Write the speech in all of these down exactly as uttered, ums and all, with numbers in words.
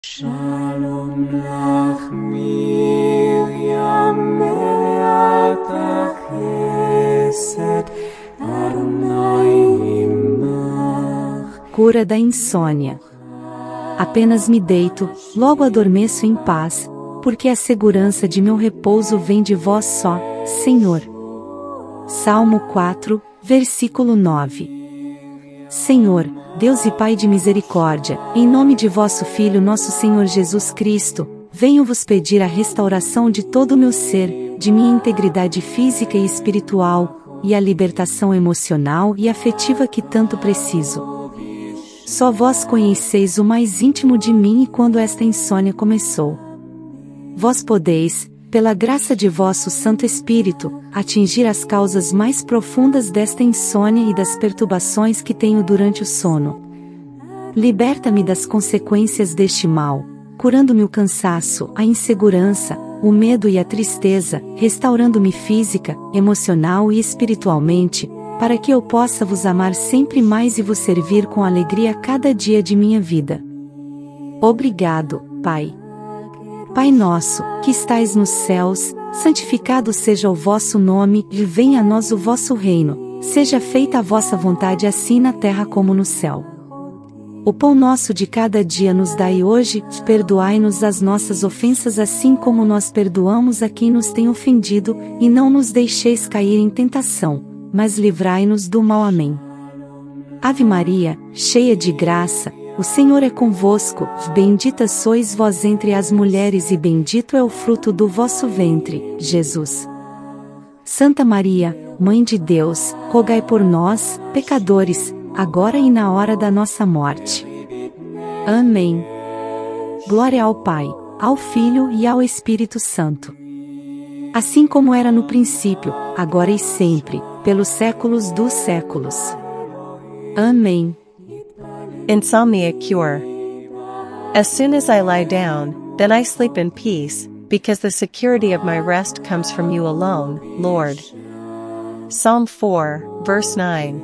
Shalom lach Miriam meleat chesed Adonai imach. Cura da insônia. Apenas me deito, logo adormeço em paz, porque a segurança de meu repouso vem de vós só, Senhor. Salmo quatro, versículo nove. Senhor, Deus e Pai de misericórdia, em nome de vosso Filho nosso Senhor Jesus Cristo, venho vos pedir a restauração de todo o meu ser, de minha integridade física e espiritual, e a libertação emocional e afetiva que tanto preciso. Só vós conheceis o mais íntimo de mim e quando esta insônia começou. Vós podeis, pela graça de vosso Santo Espírito, atingir as causas mais profundas desta insônia e das perturbações que tenho durante o sono. Liberta-me das consequências deste mal, curando-me o cansaço, a insegurança, o medo e a tristeza, restaurando-me física, emocional e espiritualmente, para que eu possa vos amar sempre mais e vos servir com alegria cada dia de minha vida. Obrigado, Pai. Pai nosso, que estais nos céus, santificado seja o vosso nome, e venha a nós o vosso reino, seja feita a vossa vontade assim na terra como no céu. O pão nosso de cada dia nos dai hoje, perdoai-nos as nossas ofensas assim como nós perdoamos a quem nos tem ofendido, e não nos deixeis cair em tentação, mas livrai-nos do mal. Amém. Ave Maria, cheia de graça, o Senhor é convosco, bendita sois vós entre as mulheres e bendito é o fruto do vosso ventre, Jesus. Santa Maria, Mãe de Deus, rogai por nós, pecadores, agora e na hora da nossa morte. Amém. Glória ao Pai, ao Filho e ao Espírito Santo. Assim como era no princípio, agora e sempre, pelos séculos dos séculos. Amém. Insomnia cure. As soon as I lie down, then I sleep in peace, because the security of my rest comes from you alone, Lord. Psalm four, verse nine.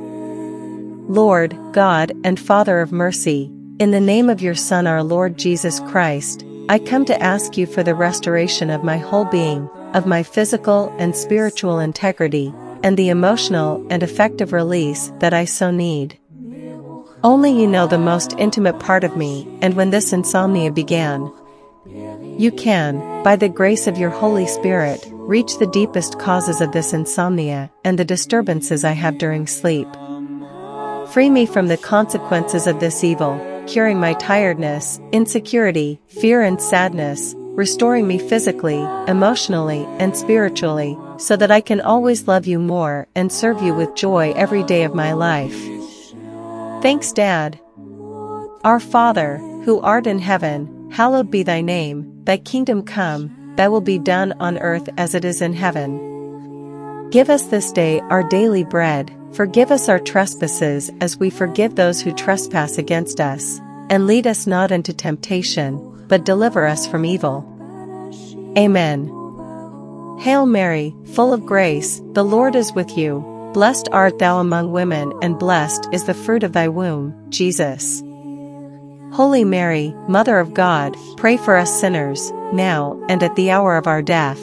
Lord, God and Father of mercy, in the name of your Son our Lord Jesus Christ, I come to ask you for the restoration of my whole being, of my physical and spiritual integrity, and the emotional and affective release that I so need. Only you know the most intimate part of me, and when this insomnia began. You can, by the grace of your Holy Spirit, reach the deepest causes of this insomnia and the disturbances I have during sleep. Free me from the consequences of this evil, curing my tiredness, insecurity, fear and sadness, restoring me physically, emotionally, and spiritually, so that I can always love you more and serve you with joy every day of my life. Thanks, Dad. Our Father, who art in heaven, hallowed be thy name, thy kingdom come, thy will be done on earth as it is in heaven. Give us this day our daily bread, forgive us our trespasses as we forgive those who trespass against us, and lead us not into temptation, but deliver us from evil. Amen. Hail Mary, full of grace, the Lord is with you. Blessed art thou among women and blessed is the fruit of thy womb, Jesus. Holy Mary, Mother of God, pray for us sinners, now and at the hour of our death.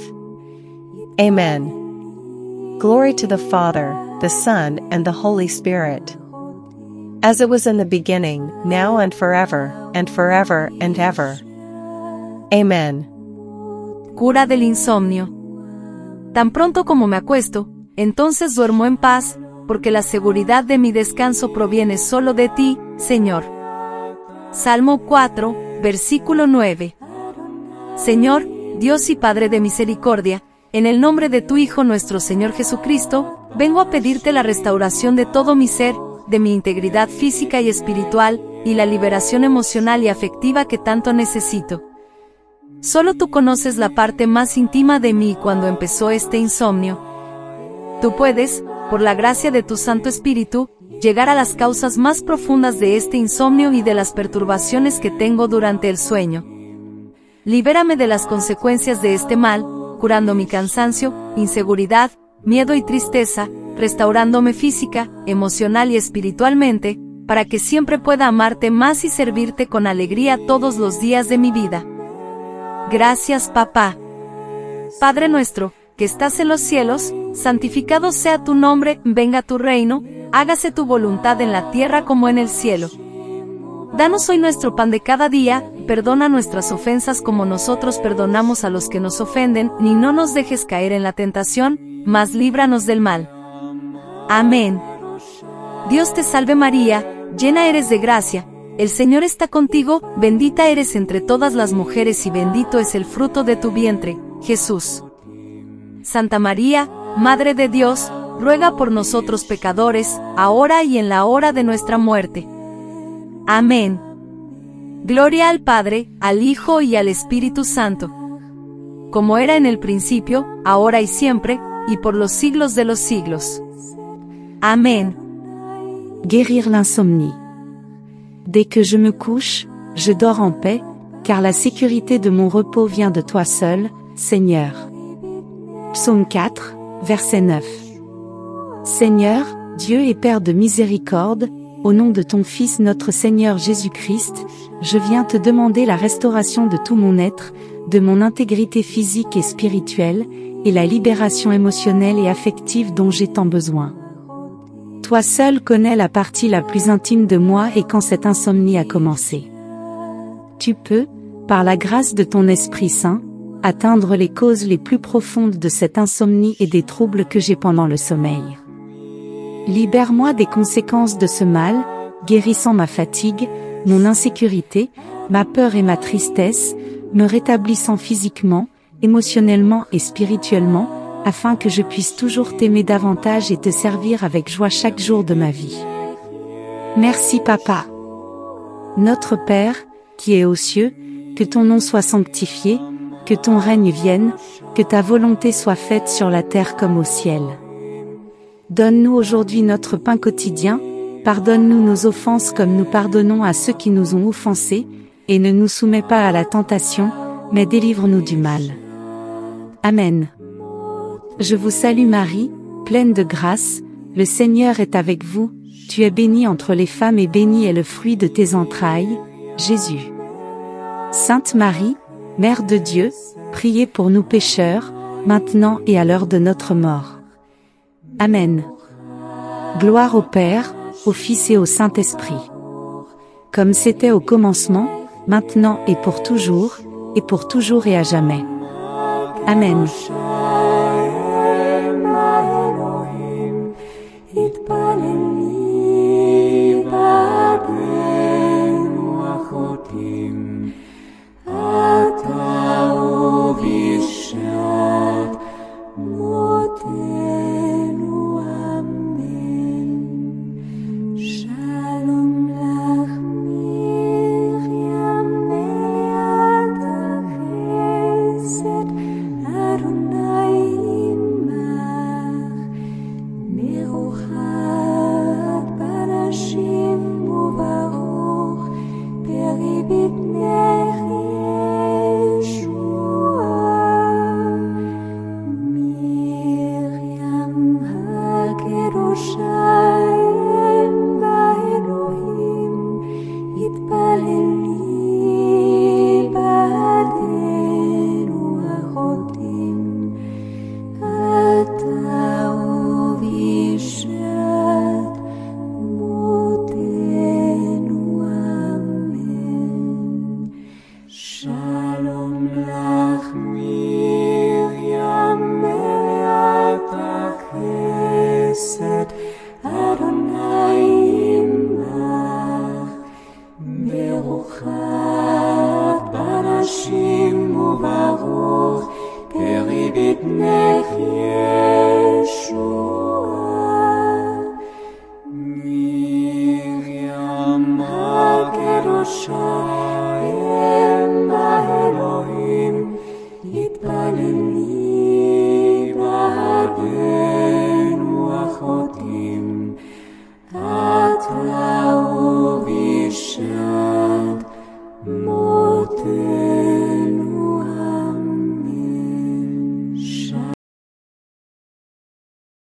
Amen. Glory to the Father, the Son and the Holy Spirit. As it was in the beginning, now and forever, and forever and ever. Amen. Cura del insomnio. Tan pronto como me acuesto, entonces duermo en paz, porque la seguridad de mi descanso proviene solo de ti, Señor. Salmo cuatro, versículo nueve. Señor, Dios y Padre de misericordia, en el nombre de tu Hijo nuestro Señor Jesucristo, vengo a pedirte la restauración de todo mi ser, de mi integridad física y espiritual, y la liberación emocional y afectiva que tanto necesito. Solo tú conoces la parte más íntima de mí cuando empezó este insomnio. Tú puedes, por la gracia de tu Santo Espíritu, llegar a las causas más profundas de este insomnio y de las perturbaciones que tengo durante el sueño. Libérame de las consecuencias de este mal, curando mi cansancio, inseguridad, miedo y tristeza, restaurándome física, emocional y espiritualmente, para que siempre pueda amarte más y servirte con alegría todos los días de mi vida. Gracias, papá. Padre nuestro, que estás en los cielos, santificado sea tu nombre, venga tu reino, hágase tu voluntad en la tierra como en el cielo. Danos hoy nuestro pan de cada día, perdona nuestras ofensas como nosotros perdonamos a los que nos ofenden, ni no nos dejes caer en la tentación, mas líbranos del mal. Amén. Dios te salve María, llena eres de gracia, el Señor está contigo, bendita eres entre todas las mujeres y bendito es el fruto de tu vientre, Jesús. Santa María, Madre de Dios, ruega por nosotros pecadores, ahora y en la hora de nuestra muerte. Amén. Gloria al Padre, al Hijo y al Espíritu Santo. Como era en el principio, ahora y siempre, y por los siglos de los siglos. Amén. Guérir l'insomnie. Dès que je me couche, je dors en paix, car la sécurité de mon repos vient de toi seul, Seigneur. Psaume quatre, verset neuf. Seigneur, Dieu et Père de miséricorde, au nom de ton Fils notre Seigneur Jésus-Christ, je viens te demander la restauration de tout mon être, de mon intégrité physique et spirituelle, et la libération émotionnelle et affective dont j'ai tant besoin. Toi seul connais la partie la plus intime de moi et quand cette insomnie a commencé. Tu peux, par la grâce de ton Esprit Saint, atteindre les causes les plus profondes de cette insomnie et des troubles que j'ai pendant le sommeil. Libère-moi des conséquences de ce mal, guérissant ma fatigue, mon insécurité, ma peur et ma tristesse, me rétablissant physiquement, émotionnellement et spirituellement, afin que je puisse toujours t'aimer davantage et te servir avec joie chaque jour de ma vie. Merci Papa. Notre Père, qui es aux cieux, que ton nom soit sanctifié, que ton règne vienne, que ta volonté soit faite sur la terre comme au ciel. Donne-nous aujourd'hui notre pain quotidien, pardonne-nous nos offenses comme nous pardonnons à ceux qui nous ont offensés, et ne nous soumets pas à la tentation, mais délivre-nous du mal. Amen. Je vous salue Marie, pleine de grâce, le Seigneur est avec vous, tu es bénie entre les femmes et béni est le fruit de tes entrailles, Jésus. Sainte Marie, Mère de Dieu, priez pour nous pécheurs, maintenant et à l'heure de notre mort. Amen. Gloire au Père, au Fils et au Saint-Esprit. Comme c'était au commencement, maintenant et pour toujours, et pour toujours et à jamais. Amen. Shine.